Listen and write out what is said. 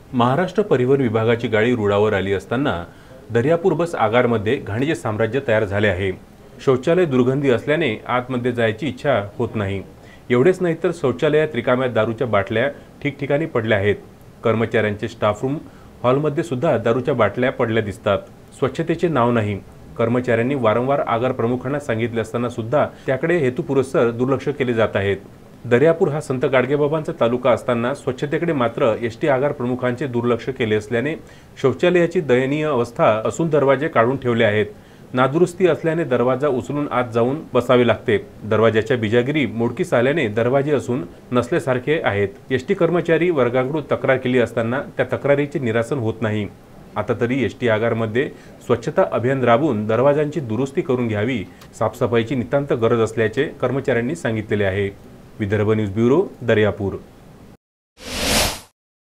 महाराष्ट्र परिवहन विभागाची गाडी रुळावर आली असताना दर्यापूर बस आगारमध्ये घाणीचे साम्राज्य तयार झाले आहे। शौचालय दुर्गंधी असल्याने आतमध्ये जायची इच्छा होत नाही। एवढेच नाही तर शौचालयात रिकाम्या दारूच्या बाटल्या ठिकठिकाणी पडल्या आहेत। कर्मचाऱ्यांचे स्टाफ रूम हॉलमध्ये सुद्धा दारूच्या बाटल्या पडल्या दिसतात। स्वच्छतेचे नाव नाही। कर्मचाऱ्यांनी वारंवार आगार प्रमुखांना सांगितले असताना सुद्धा त्याकडे हेतुपुरस्सर दुर्लक्ष केले जात आहेत। दर्यापूर हा संत गाडगेबाबांचा तालुका असताना स्वच्छतेकडे मात्र एसटी आगार प्रमुखांचे दुर्लक्ष केले असल्याने शौचालयाची दयनीय अवस्था असून दरवाजे काढून ठेवले आहेत। नादुरुस्ती असल्याने दरवाजा उचलून आत जाऊन बसावे लागते। दरवाजाच्या बिजागिरी मोडकीस आल्याने दरवाजे असून नसल्यासारखे आहेत। एसटी कर्मचारी वर्गाकडून तक्रार केली असताना त्या तक्रारीचे निरासन होत नाही। आता तरी एसटी आगारमध्ये स्वच्छता अभियान राबवून दरवाजांची दुरुस्ती करून घ्यावी। साफसफाईची नितांत गरज असल्याचे कर्मचाऱ्यांनी सांगितलेले आहे। Vidarbha news bureau, Daryapur.